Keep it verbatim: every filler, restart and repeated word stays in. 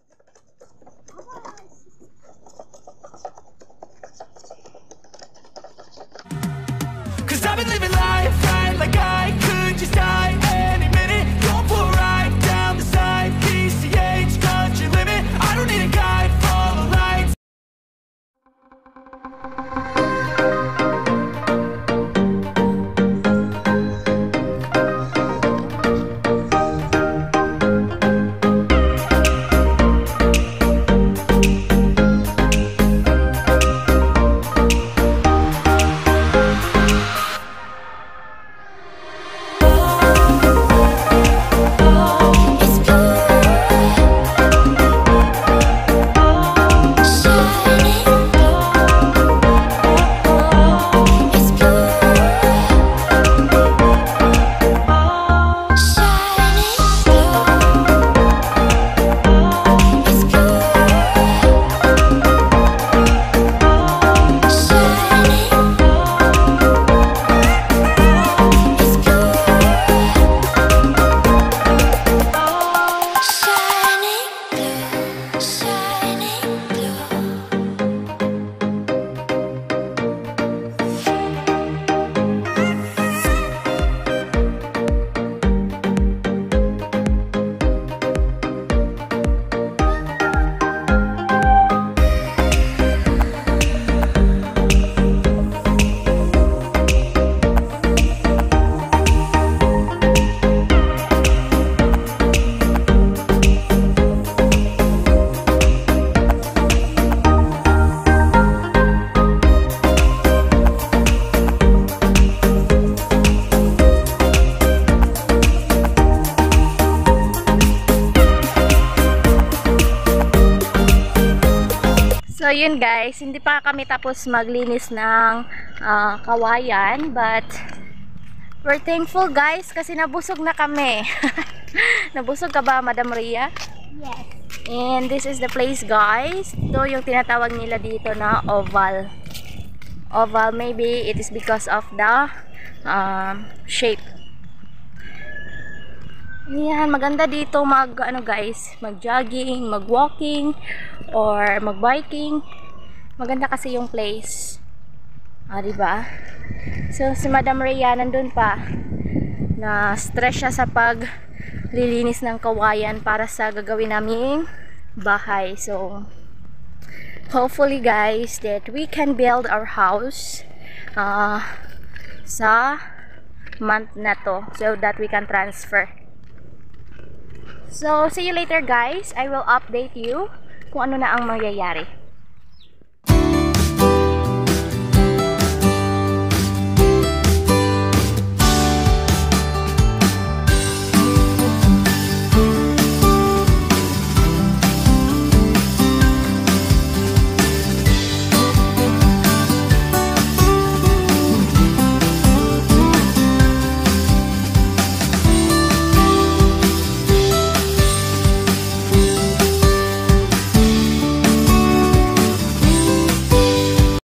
Cause I've been living life right like I could just die any minute. Going for a ride down the side, P C H, country limit. I don't need a guide, follow lights. So yun guys, hindi pa kami tapos maglinis ng uh, kawayan, but we're thankful guys kasi nabusog na kami. Nabusog ka ba, Madam Rhea? Yes. And this is the place guys. Ito yung tinatawag nila dito na oval. Oval, maybe it is because of the um, shape. Yan, maganda dito mag ano guys, mag-jogging, mag-walking or mag-biking. Maganda kasi yung place. Ah, di ba? So si Madam Rhea nandun pa. Na stress siya sa paglilinis ng kawayan para sa gagawin naming bahay. So hopefully guys that we can build our house uh, sa month na to so that we can transfer. So, see you later guys. I will update you kung ano na ang mangyayari.